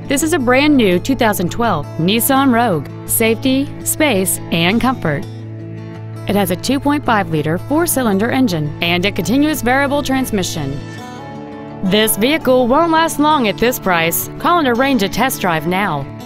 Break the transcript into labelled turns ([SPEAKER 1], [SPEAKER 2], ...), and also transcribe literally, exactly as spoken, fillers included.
[SPEAKER 1] This is a brand new two thousand twelve Nissan Rogue. Safety, space, and comfort. It has a two point five liter four-cylinder engine and a continuous variable transmission. This vehicle won't last long at this price. Call and arrange a test drive now.